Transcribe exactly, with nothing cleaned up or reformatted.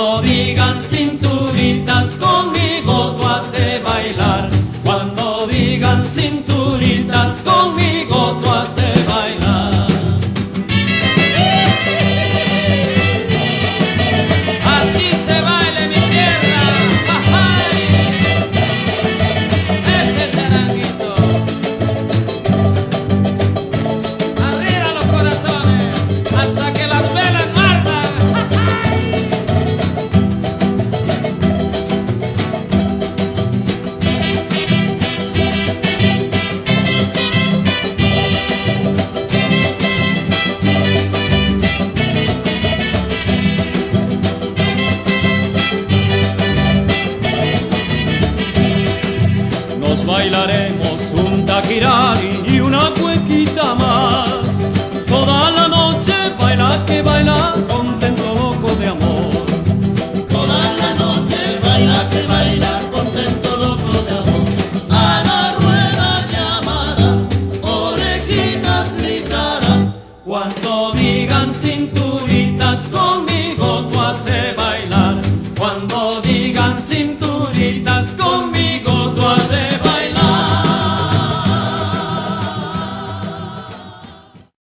Cuando digan cinturitas, conmigo tú has de bailar. Cuando digan cinturitas, conmigo tú has de bailar. Así se baila en mi tierra. ¡Ay! Ese charanguito. Arriba los corazones hasta que las velas ardan. Nos bailaremos un taquirari